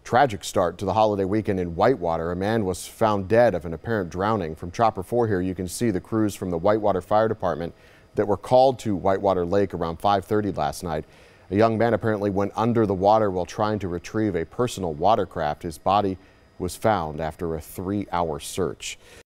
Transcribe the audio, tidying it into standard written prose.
Tragic start to the holiday weekend in Whitewater. A man was found dead of an apparent drowning. From Chopper 4 here, you can see the crews from the Whitewater Fire Department that were called to Whitewater Lake around 5:30 last night. A young man apparently went under the water while trying to retrieve a personal watercraft. His body was found after a 3-hour search.